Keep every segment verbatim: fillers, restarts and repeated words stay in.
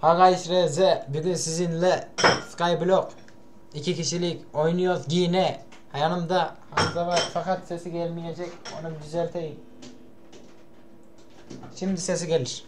Arkadaşlar bugün sizinle Skyblock iki kişilik oynuyoruz yine. Yanımda Hamza var fakat sesi gelmeyecek, onu düzelteyim. Şimdi sesi gelir.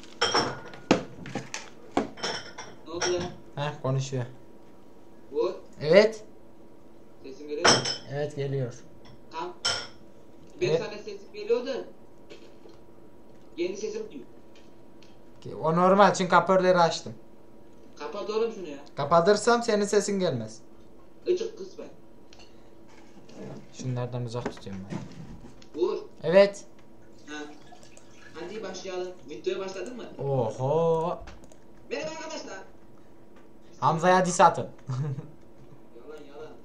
Ne oldu lan? Heh, konuşuyor. Bu Evet. sesim geliyor mu? Evet, geliyor. Tamam. Ben Evet. sana sesim geliyor da kendi sesim duyuyor. O normal, çünkü kapörleri açtım. Kapat oğlum şunu ya. Kapatırsam senin sesin gelmez. Icık kısmen. Şunlardan uzak tutuyorum ben. Vur. Evet. Ha. Hadi başlayalım. Videoya başladın mı? Oho. Merhaba arkadaşlar. Hamza'ya diss atın. Yalan yalan.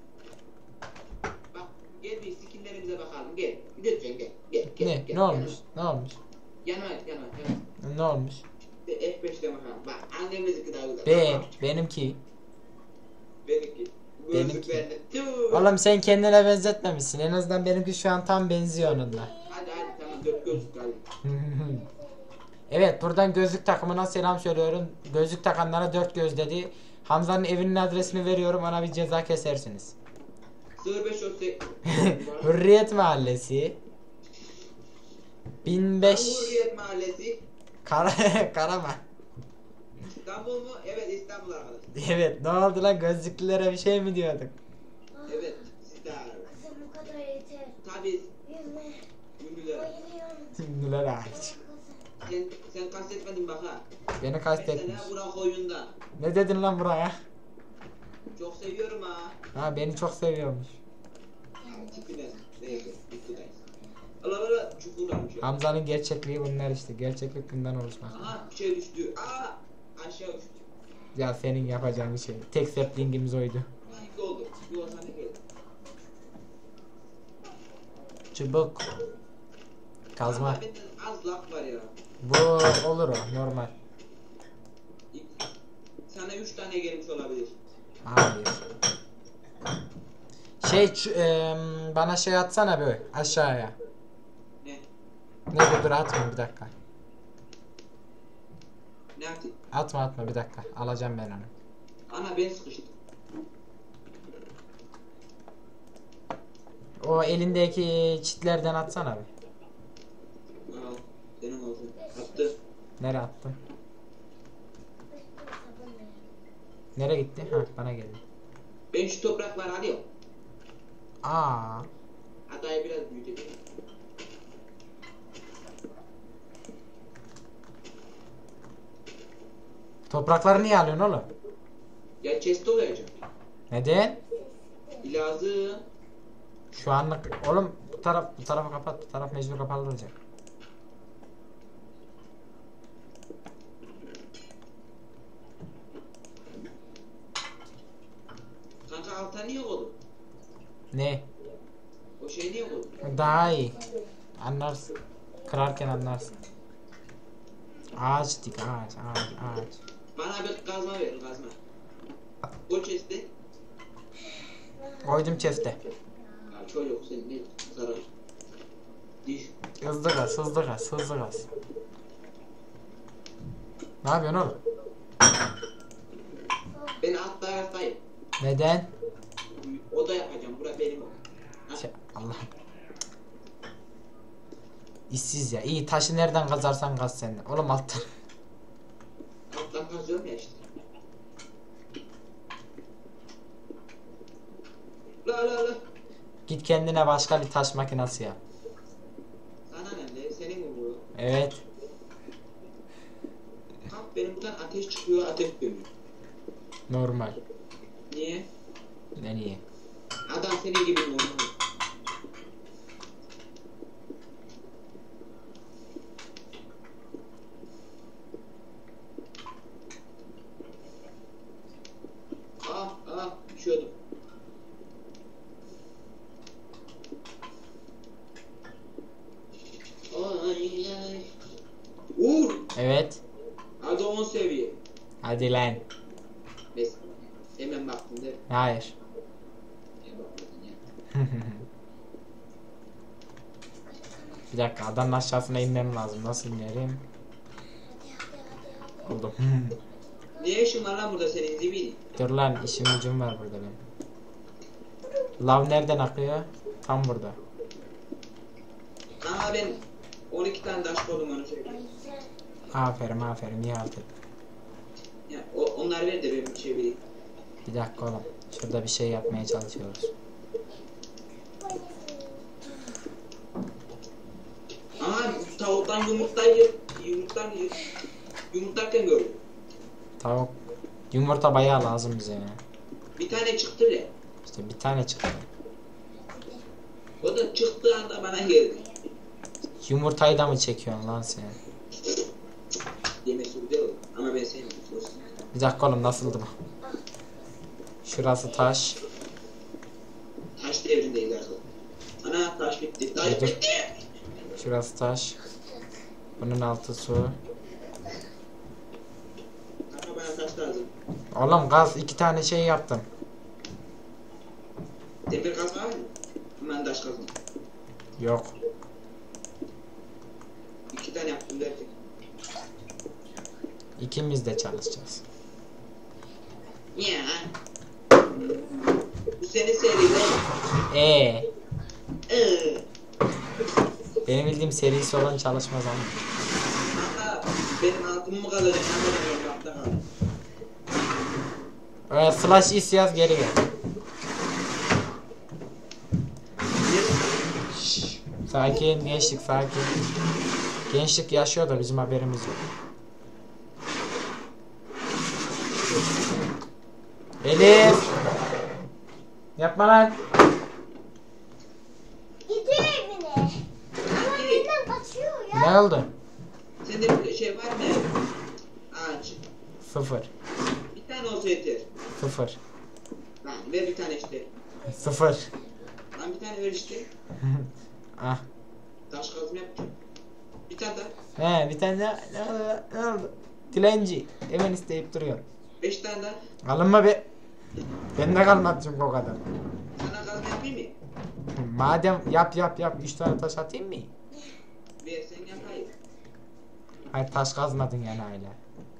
Bak gel bir skinlerimize bakalım. Gel. Lütfen gel. Gel gel. Ne? Gel, Ne olmuş? Ne olmuş? Yanıma yanıma yanıma. Ne olmuş? F beş'te bakalım. Bak annemizinki daha güzel. Ben, benimki. Benimki. Benimki. Gözlük bende. Tüh. Oğlum sen kendine benzetmemişsin. En azından benimki şu an tam benziyor onunla. Hadi hadi tamam dört gözlük hadi. Evet, buradan gözlük takımına selam söylüyorum. Gözlük takanlara dört göz dedi. Hamza'nın evinin adresini veriyorum, ona bir ceza kesersiniz. sıfır beş otuz Hürriyet Mahallesi. bin beş. Hürriyet Mahallesi. Kara Karaman. İstanbul mu? Evet İstanbul arkadaşlar. Evet, ne oldu lan, gözlüklülere bir şey mi diyorduk? Evet sizde abi. Kızım bu kadar yeter. Tabii Yüzme. ünlüler. Bayılıyorum. Ünlüler hariç. Sen, sen kastetmedin bak ha. Beni Mesela kastetmiş. Burak oyunda. Ne dedin lan buraya? Çok seviyorum ha. Ha, beni çok seviyormuş. Tipine. Neyse. Videodayız. Allah Allah çukurlarmış ya. Hamza'nın gerçekliği bunlar işte. Gerçeklik bundan oluşmak. Aha bir şey düştü. Aa aşağı düştü. Ya senin yapacağın bir şey. Tek saplingimiz oydu. İyi oldu. Bir olsa ne geldi? Çubuk. Kazma. Ama benden az laf var ya. Bu olur o, normal. İlk- Sana üç tane gelmiş olabilir. Hayır. Şey ç- em, bana şey atsana böyle aşağıya. Ne? Ne, dur atma bir dakika. Ne yaptın? Atma atma bir dakika. Alacağım ben onu. Ana ben sıkıştım. O elindeki çitlerden atsana bir. Al. Senin olsun. Attı. Nereye attın? Nereye gitti? Ha, bana geldi. Ben şu toprakları alıyorum. Aa. Adayı biraz büyüteceğim. Toprakları niye alıyorsun oğlum? Ya chest'e olacak. Neden? Lazım. Şu anlık oğlum, bu taraf bu tarafı kapat. Bu taraf mecbur kapalı olacak. Kanka alta niye koydun? Ne? O şey niye koydun? Daha iyi. Anlarsın. Kırarken anlarsın. Ağaç dik, ağaç, ağaç, ağaç. Bana bir kazma ver kazma. O chest'e. Koydum chest'e. Ya çocuk sen ne zarar. Diş. Hızlı gaz, hızlı gaz, hızlı gaz. Ne yapıyorsun oğlum? Ben alt taraftayım. Neden? Oda yapacağım. Bura benim o. Ha? Şey, Allah. İşsiz ya. İyi, taşı nereden kazarsan kaz sen de. Oğlum alttan. Alttan kazıyorum ya işte. La la la. Git kendine başka bir taş makinesi yap. Sana ne de senin mi bu? Evet. Kalk benim buradan ateş çıkıyor ateş dönüyor. Normal. Niye? Ne niye? Adam senin gibi normal. Ah ah düşüyordum. Ay ay. Uğur. Evet. Hadi on seviye. Hadi lan. Neyse. Hemen baktım değil mi? Hayır. Niye bakmadın ya? Bir dakika, adamın aşağısına inmem lazım. Nasıl inerim? Buldum. Ne işin var lan burada senin zibini? Dur lan, işim gücüm var burada benim. Lav nereden akıyor? Tam burada. Ama ben on iki tane taş koydum onu söyleyeyim. Aferin aferin, iyi aldın. Ya o, onları ver de ben çevireyim. Bir dakika oğlum. Şurada bir şey yapmaya çalışıyoruz. Ama tavuktan yumurtayı yumurttan yumurtlarken gördüm. Tavuk. Yumurta bayağı lazım bize ya. Bir tane çıktı bile. İşte bir tane çıktı. O da çıktığı anda bana geldi. Yumurtayı da mı çekiyorsun lan sen? Yemesi güzel olur. Ama ben sevmiyorum. Olsun. Bir dakika oğlum, nasıldı bu? Şurası taş. Taş devrindeyiz artık. Ana taş bitti. Taş Dur. bitti. Şurası taş. Bunun altı su. Kanka bana taş lazım. Oğlum gaz, iki tane şey yaptım. Demir kaz var mı? Ben taş kazdım. Yok. İki tane yaptım derken. İkimiz de çalışacağız. Ya. Bu senin seriden. Ee, Eee. benim bildiğim serisi olan çalışmaz ama. Kanka benim altımı mı kalacak? Kanka benim altta kaldı. Ee, slash is yaz, geri gel. Şşş, sakin gençlik, sakin. Gençlik yaşıyor da bizim haberimiz yok. Elif! Yapma lan. Gidiyor evine. Ama benden kaçıyor ya. Ne oldu? Sende bir şey var mı? Ağaç. Sıfır. Bir tane olsa yeter. Sıfır. Lan ver bir tane işte. Sıfır. Lan bir tane ver işte. Ah. Taş kazma yapacağım. Bir tane daha. He, bir tane daha. Ne oldu? Ne oldu? Dilenci. Hemen isteyip duruyor. Beş tane daha. Alınma be. Ben de kalmadı çünkü o kadar. Sana kazma yapayım mı? Madem yap yap yap. Üç tane taş atayım mı? Ver sen yapayım. Hayır, taş kazmadın yani hala.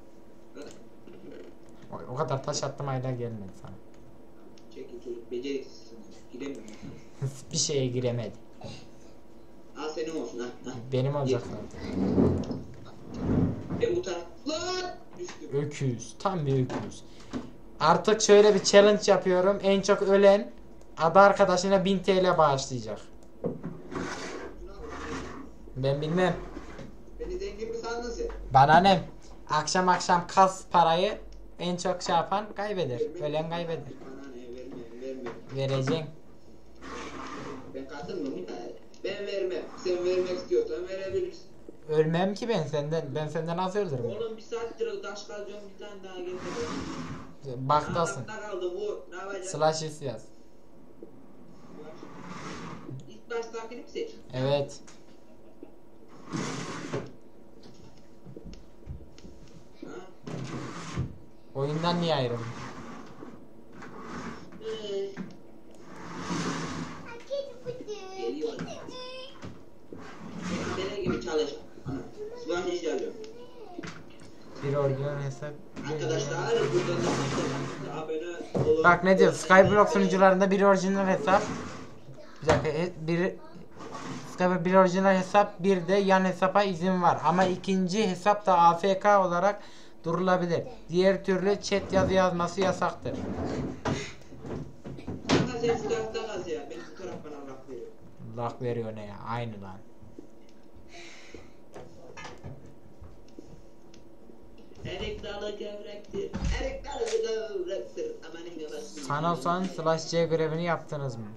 O, o kadar taş attım, hala gelmedi sana. Çekil çocuk beceriksizsin. Giremiyorum. Bir şeye giremedi. Al senin olsun ha. ha. Benim olacak Ye. zaten. Ben bu taraf. Lan! Düştüm. Öküz. Tam bir öküz. Artık şöyle bir challenge yapıyorum. En çok ölen adı arkadaşına bin T L bağışlayacak. Ben bilmem. Beni zengin mi sandın sen? Bana ne? Akşam akşam kas parayı en çok şey yapan kaybeder. Ölen kaybeder. Bana ne vermiyorum vermiyorum. Vereceksin. Ben katılmıyorum. Ben vermem. Sen vermek istiyorsan verebilirsin. Ölmem ki ben senden. Ben senden az öldürürüm. Oğlum bir saattir taş kazıyorum bir tane daha getirdim. Baktasın. Aa, kaldı bu. Ne yapacağız? Slash is yaz. İlk baştakini mi seç? Evet. Ha? Oyundan niye ayrıldın? Ee, Geliyor. Deli gibi çalış. Sıvan iş yazıyor. Bir orijinal hesap. Arkadaşlar buradan da abone olun. Bak ne diyor? Skyblock sunucularında bir orijinal hesap. Bir dakika. he- Bir Skyblock bir orijinal hesap, bir de yan hesaba izin var. Ama ikinci hesap da A F K olarak durulabilir. Diğer türlü chat yazı yazması yasaktır. Kanka sen şu tarafta kaz ya. Ben bu taraf bana laf veriyor. Lak veriyor ne ya? Aynı lan. Erik dalı gevrektir. Erik dalı gevrektir. Aman inanasın. Sanosan slash C görevini yaptınız mı?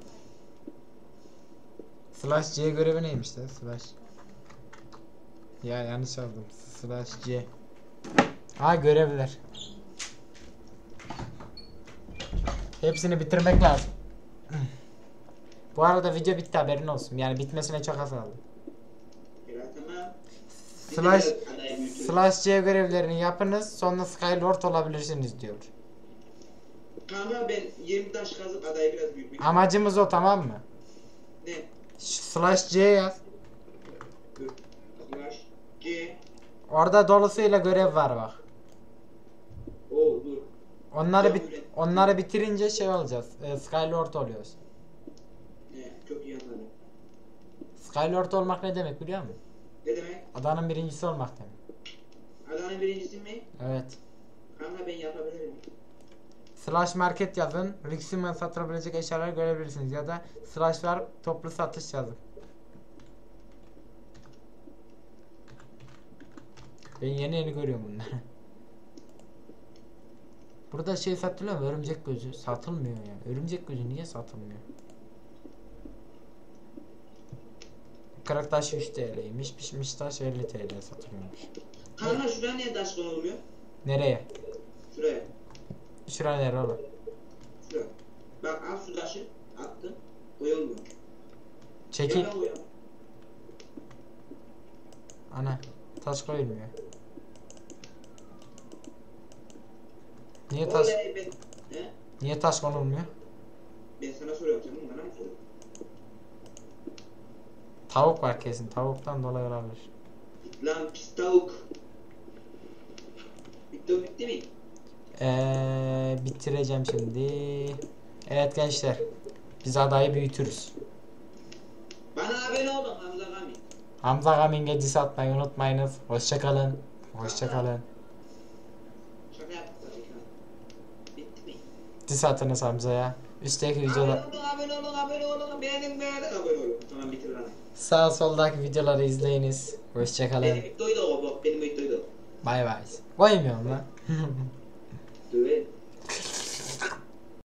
Slash C görevi neymiş de? Slash. Ya yanlış aldım. Slash C. Ha, görevler. Hepsini bitirmek lazım. Bu arada video bitti, haberin olsun. Yani bitmesine çok az kaldı. Ya tamam. Slash, Bir de adayı büyütürüz. slash C görevlerini yapınız, sonra Skylord olabilirsiniz diyor. Kanka ben yirmi taş kazıp adayı biraz büyütmek. Amacımız o, tamam mı? Ne? Ş- Slash C yaz. Dur. Slash G. Orada dolusuyla görev var bak. O Onları bit onları bitirince şey olacağız. E, Skylord oluyoruz. Ne? Çok iyi anladım. Skylord olmak ne demek biliyor musun? Ne demek? Adanın birincisi olmak demek. Adanın birincisi mi? Evet. Kanka ben yapabilirim. Slash market yazın. Rixium'dan satılabilecek eşyaları görebilirsiniz. Ya da slash var toplu satış yazın. Ben yeni yeni görüyorum bunları. Burada şey satılıyor mu? Örümcek gözü. Satılmıyor ya. Örümcek gözü niye satılmıyor? Kırık taş üç T L'ymiş. Pişmiş taş elli T L satılıyormuş. Kanka şuraya niye taş konuluyor? Nereye? Şuraya. Şuraya nere oğlum? Şuraya. Bak al şu taşı. Attım. Koyulmuyor. Çekil. Ya ben koyamam. Ana. Taş koyulmuyor. Niye taş Oley ben. He? Niye taş konulmuyor? Ben sana soruyorum. Sen bunu bana mı soruyorsun? Tavuk var kesin. Tavuktan dolayı olabilir. Lan pis tavuk. Bitti bitti mi? Ee, bitireceğim şimdi. Evet gençler. Biz adayı büyütürüz. Bana abone olun Hamza Gami. Hamza Gaming'e diss atmayı unutmayınız. Hoşçakalın. Hoşçakalın. Şaka yaptık tabii ki. Bitti mi? Diss atınız Hamza'ya. Üstteki videolar, Abone olun, abone olun, abone olun. Beğenin, beğenin, abone olun. Tamam bitir lan. sağ soldaki videoları izleyiniz. Hoşçakalın. Benim videoyu da o, benim videoyu da o. Bay bay. Koymuyorum lan. Döverim.